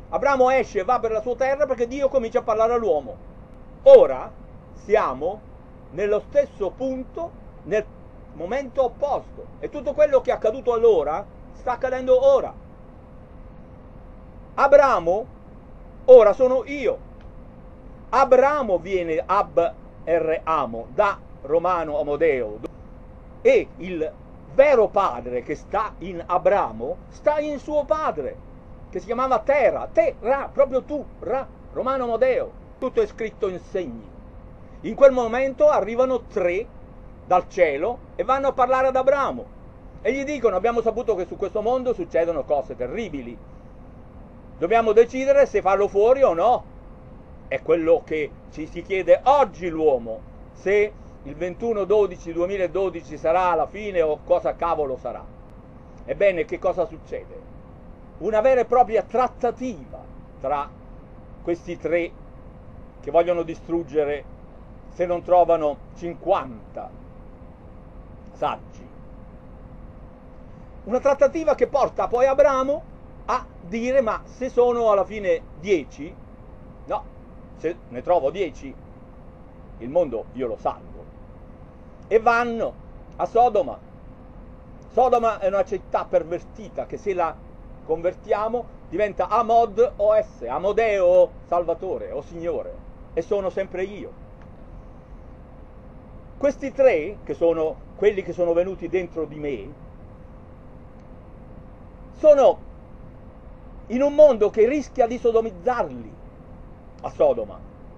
Abramo esce e va per la sua terra perché Dio comincia a parlare all'uomo. Ora siamo nello stesso punto, nel momento opposto, e tutto quello che è accaduto allora sta accadendo ora. Abramo ora sono io. Abramo viene Ab-R-Amo, da romano Amodeo, e il vero padre che sta in Abramo sta in suo padre, che si chiamava Tera, proprio tu, Ra, romano Amodeo. Tutto è scritto in segni. In quel momento arrivano 3 dal cielo e vanno a parlare ad Abramo e gli dicono: abbiamo saputo che su questo mondo succedono cose terribili, dobbiamo decidere se farlo fuori o no. È quello che ci si chiede oggi l'uomo, se il 21/12/2012 sarà la fine o cosa cavolo sarà. Ebbene, che cosa succede? Una vera e propria trattativa tra questi 3 che vogliono distruggere, se non trovano 50 saggi. Una trattativa che porta poi Abramo a dire: ma se sono alla fine 10, no, se ne trovo 10, il mondo io lo salvo. E vanno a Sodoma. Sodoma è una città pervertita che, se la convertiamo, diventa Amod OS, Amodeo Salvatore o Signore, e sono sempre io. Questi 3, che sono quelli che sono venuti dentro di me, sono in un mondo che rischia di sodomizzarli a Sodoma,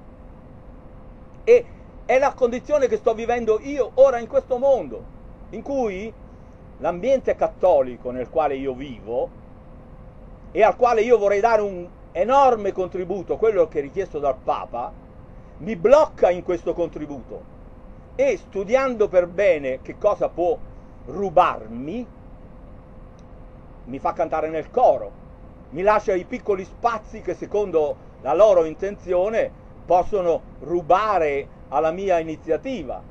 e è la condizione che sto vivendo io ora in questo mondo, in cui l'ambiente cattolico nel quale io vivo e al quale io vorrei dare un enorme contributo, quello che è richiesto dal Papa, mi blocca in questo contributo, e studiando per bene che cosa può rubarmi, mi fa cantare nel coro, mi lascia i piccoli spazi che secondo la loro intenzione possono rubare alla mia iniziativa,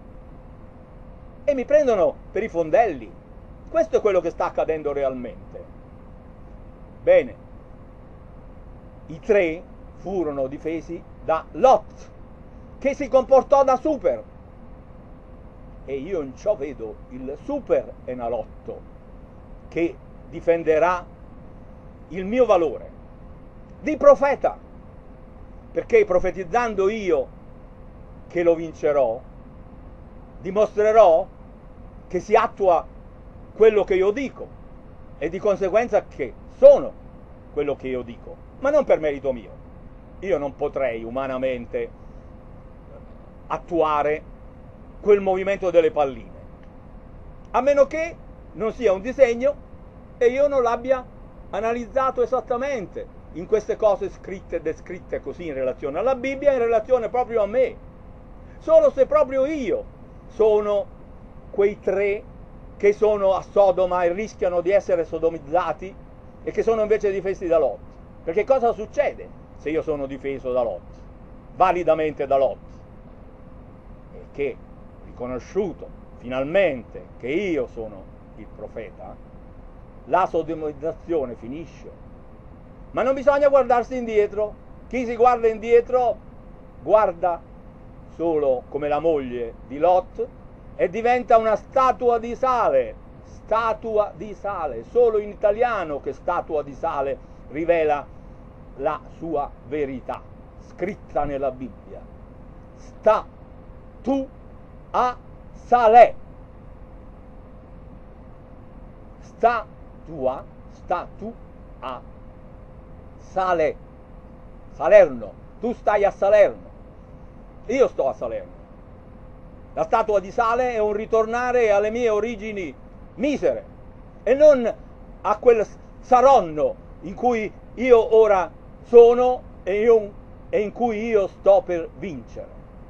e mi prendono per i fondelli. Questo è quello che sta accadendo realmente. Bene, i 3 furono difesi da Lot, che si comportò da super, e io in ciò vedo il super Enalotto che difenderà il mio valore di profeta, perché profetizzando io che lo vincerò, dimostrerò che si attua quello che io dico, e di conseguenza che sono quello che io dico, ma non per merito mio. Io non potrei umanamente attuare quel movimento delle palline, a meno che non sia un disegno e io non l'abbia analizzato esattamente in queste cose scritte e descritte così in relazione alla Bibbia, in relazione proprio a me. Solo se proprio io sono quei 3 che sono a Sodoma e rischiano di essere sodomizzati, e che sono invece difesi da Lot. Perché cosa succede se io sono difeso da Lot, validamente da Lot, e che, riconosciuto finalmente che io sono il profeta, la sodomizzazione finisce. Ma non bisogna guardarsi indietro. Chi si guarda indietro guarda solo come la moglie di Lot e diventa una statua di sale. Statua di sale. Solo in italiano che statua di sale rivela la sua verità, scritta nella Bibbia. Sta-tu-a sale. Statua, statu-a sale. Salerno. Tu stai a Salerno. Io sto a Salerno. La statua di sale è un ritornare alle mie origini misere e non a quel Saronno in cui io ora sono e in cui io sto per vincere.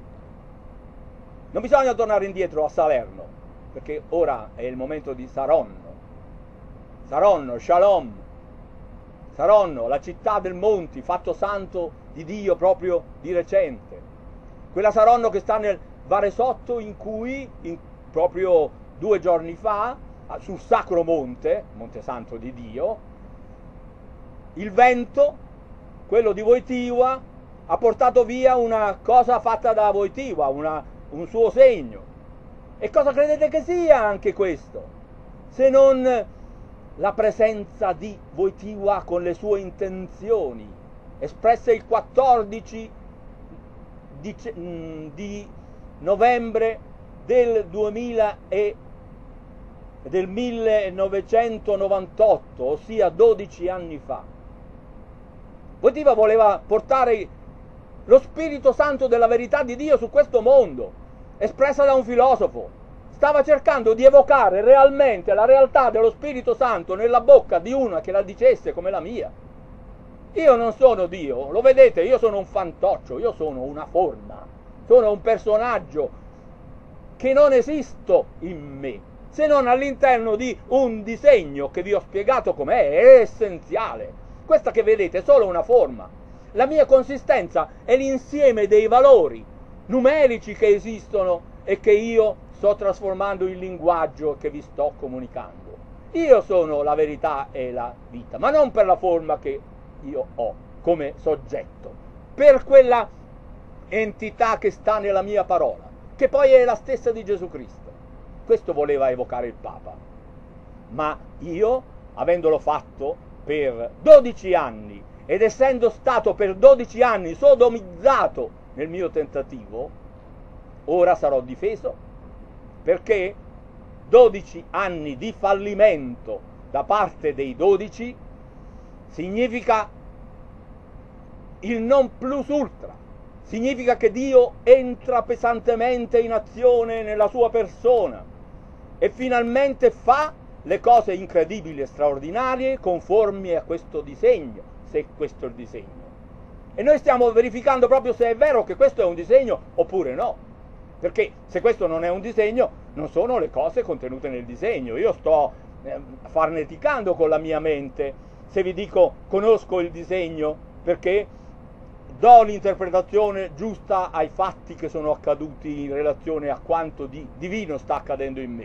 Non bisogna tornare indietro a Salerno, perché ora è il momento di Saronno. Saronno, Shalom. Saronno, la città del Monti, fatto santo di Dio proprio di recente. Quella Saronno che sta nel Varesotto, in cui proprio 2 giorni fa, sul Sacro Monte, Monte Santo di Dio, il vento quello di Wojtyła, ha portato via una cosa fatta da Wojtyła, un suo segno. E cosa credete che sia anche questo? Se non la presenza di Wojtyła con le sue intenzioni, espresse il 14 di novembre del 1998, ossia 12 anni fa. Wojtyła voleva portare lo Spirito Santo della verità di Dio su questo mondo, espressa da un filosofo. Stava cercando di evocare realmente la realtà dello Spirito Santo nella bocca di una che la dicesse come la mia. Io non sono Dio, lo vedete, io sono un fantoccio, io sono una forma, sono un personaggio che non esisto in me, se non all'interno di un disegno che vi ho spiegato com'è, è essenziale. Questa che vedete è solo una forma. La mia consistenza è l'insieme dei valori numerici che esistono e che io sto trasformando in linguaggio che vi sto comunicando. Io sono la verità e la vita, ma non per la forma che io ho come soggetto, per quella entità che sta nella mia parola, che poi è la stessa di Gesù Cristo. Questo voleva evocare il Papa. Ma io, avendolo fatto per 12 anni ed essendo stato per 12 anni sodomizzato nel mio tentativo, ora sarò difeso, perché 12 anni di fallimento da parte dei 12 significa il non plus ultra, significa che Dio entra pesantemente in azione nella sua persona e finalmente fa le cose incredibili e straordinarie conformi a questo disegno, se questo è il disegno. E noi stiamo verificando proprio se è vero che questo è un disegno oppure no, perché se questo non è un disegno non sono le cose contenute nel disegno. Io sto farneticando con la mia mente se vi dico conosco il disegno, perché do l'interpretazione giusta ai fatti che sono accaduti in relazione a quanto di divino sta accadendo in me.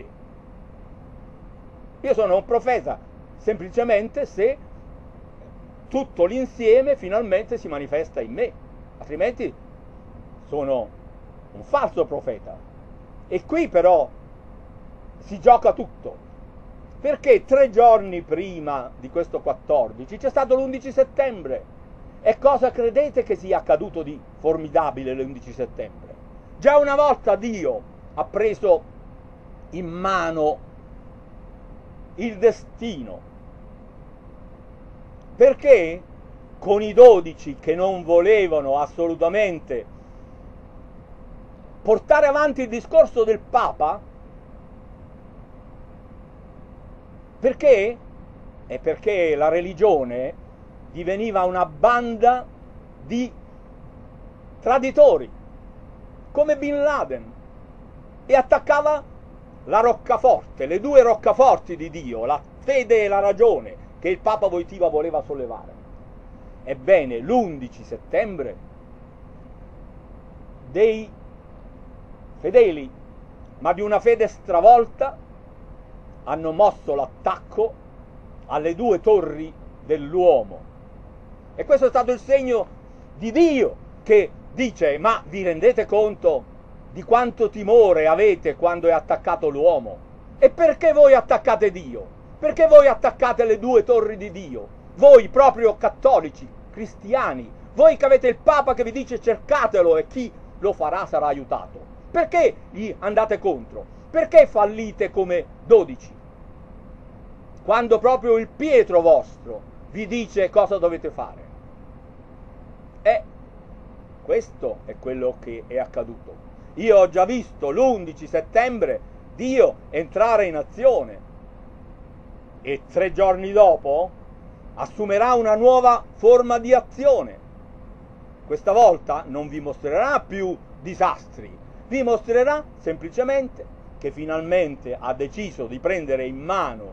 Io sono un profeta semplicemente se tutto l'insieme finalmente si manifesta in me, altrimenti sono un falso profeta. E qui però si gioca tutto, perché 3 giorni prima di questo 14 c'è stato l'11 settembre. E cosa credete che sia accaduto di formidabile l'11 settembre? Già una volta Dio ha preso in mano il destino, perché con i 12 che non volevano assolutamente portare avanti il discorso del Papa, perché? È perché la religione diveniva una banda di traditori, come Bin Laden, e attaccava la roccaforte, le 2 roccaforti di Dio, la fede e la ragione, che il Papa Wojtyła voleva sollevare. Ebbene, l'11 settembre dei fedeli, ma di una fede stravolta, hanno mosso l'attacco alle 2 torri dell'uomo. E questo è stato il segno di Dio che dice: ma vi rendete conto di quanto timore avete quando è attaccato l'uomo? E perché voi attaccate Dio? Perché voi attaccate le 2 torri di Dio? Voi proprio cattolici, cristiani, voi che avete il Papa che vi dice cercatelo e chi lo farà sarà aiutato. Perché gli andate contro? Perché fallite come 12? Quando proprio il Pietro vostro vi dice cosa dovete fare. Questo è quello che è accaduto. Io ho già visto l'11 settembre Dio entrare in azione e 3 giorni dopo assumerà una nuova forma di azione. Questa volta non vi mostrerà più disastri, vi mostrerà semplicemente che finalmente ha deciso di prendere in mano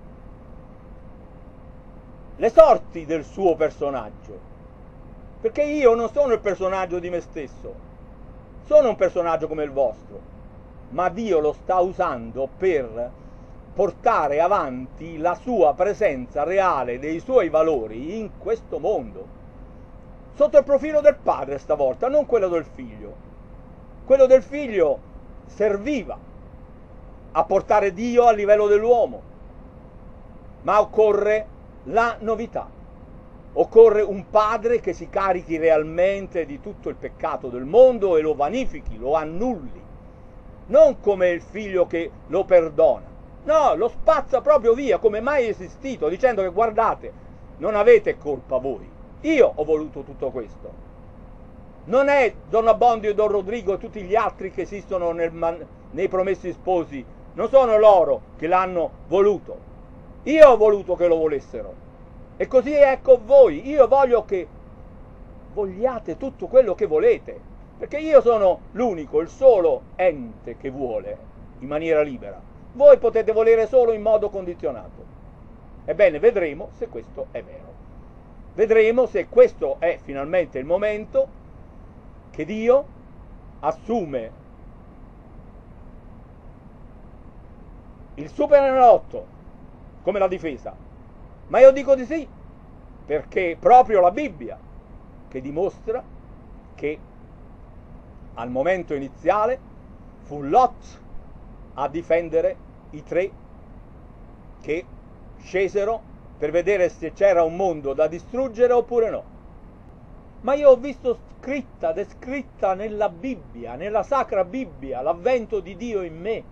le sorti del suo personaggio. Perché io non sono il personaggio di me stesso, sono un personaggio come il vostro, ma Dio lo sta usando per portare avanti la sua presenza reale dei suoi valori in questo mondo. sotto il profilo del padre stavolta, non quello del figlio. Quello del figlio serviva a portare Dio a livello dell'uomo, ma occorre la novità. Occorre un padre che si carichi realmente di tutto il peccato del mondo e lo vanifichi, lo annulli. Non come il figlio che lo perdona. No, lo spazza proprio via come mai esistito, dicendo che guardate, non avete colpa voi. Io ho voluto tutto questo. Non è Don Abbondio e Don Rodrigo e tutti gli altri che esistono nei Promessi Sposi. Non sono loro che l'hanno voluto. Io ho voluto che lo volessero. E così è con voi. Io voglio che vogliate tutto quello che volete. Perché io sono l'unico, il solo ente che vuole in maniera libera. Voi potete volere solo in modo condizionato. Ebbene, vedremo se questo è vero. Vedremo se questo è finalmente il momento che Dio assume il Superenalotto come la difesa. Ma io dico di sì, perché proprio la Bibbia che dimostra che al momento iniziale fu Lot a difendere i tre che scesero per vedere se c'era un mondo da distruggere oppure no. Ma io ho visto descritta nella Bibbia, nella Sacra Bibbia, l'avvento di Dio in me.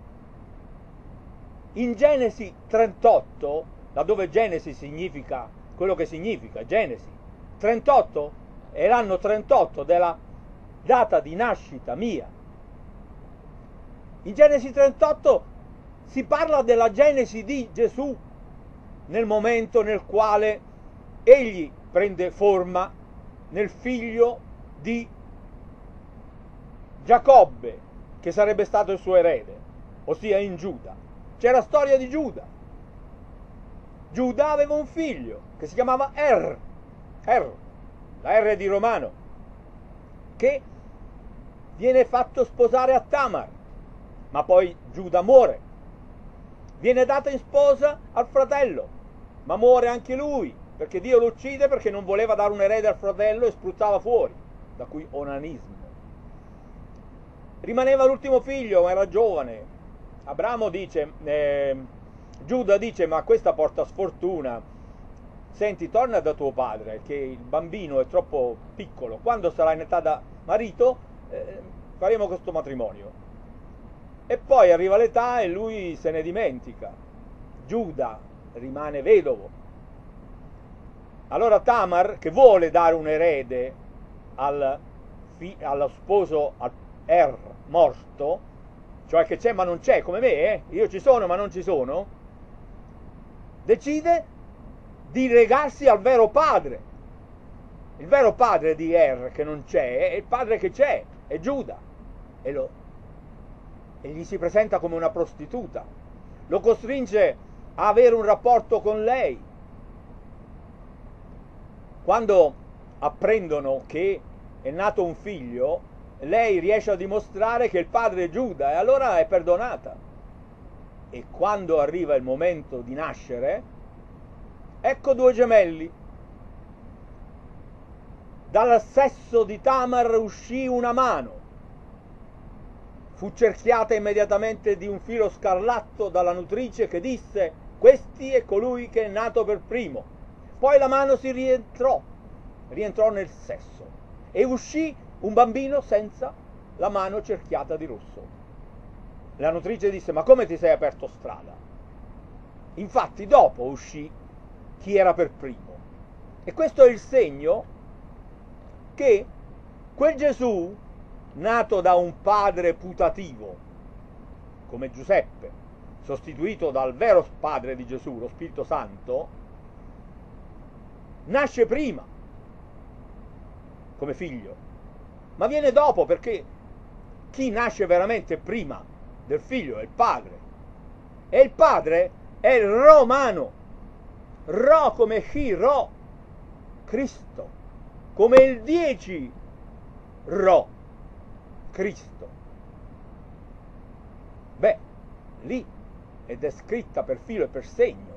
In Genesi 38, laddove Genesi significa quello che significa, Genesi 38 è l'anno 38 della data di nascita mia. In Genesi 38 si parla della genesi di Gesù, nel momento nel quale egli prende forma nel figlio di Giacobbe, che sarebbe stato il suo erede, ossia in Giuda. C'è la storia di Giuda. Giuda aveva un figlio che si chiamava la R di Romano, che viene fatto sposare a Tamar, ma poi Giuda muore. Viene data in sposa al fratello, ma muore anche lui, perché Dio lo uccide perché non voleva dare un erede al fratello e spruzzava fuori, da cui onanismo. Rimaneva l'ultimo figlio, ma era giovane. Abramo dice, Giuda dice, ma questa porta sfortuna. Senti, torna da tuo padre, che il bambino è troppo piccolo. Quando sarà in età da marito, faremo questo matrimonio. E poi arriva l'età e lui se ne dimentica. Giuda rimane vedovo. Allora Tamar, che vuole dare un erede allo sposo morto, cioè che c'è ma non c'è, come me, io ci sono ma non ci sono, decide di legarsi al vero padre. Il vero padre di che non c'è, è il padre che c'è, è Giuda, e gli si presenta come una prostituta, lo costringe a avere un rapporto con lei. Quando apprendono che è nato un figlio, lei riesce a dimostrare che il padre è Giuda, e allora è perdonata. E quando arriva il momento di nascere, ecco due gemelli. Dal sesso di Tamar uscì una mano. Fu cerchiata immediatamente di un filo scarlatto dalla nutrice, che disse: questi è colui che è nato per primo. Poi la mano si rientrò nel sesso, e uscì un bambino senza la mano cerchiata di rosso. La nutrice disse: ma come ti sei aperto strada? Infatti dopo uscì chi era per primo. E questo è il segno che quel Gesù, nato da un padre putativo come Giuseppe, sostituito dal vero padre di Gesù, lo Spirito Santo, nasce prima come figlio, ma viene dopo, perché chi nasce veramente prima del figlio è il padre, e il padre è il romano, ro come chi, ro, Cristo, come il 10 ro, Cristo. Beh, lì è descritta per filo e per segno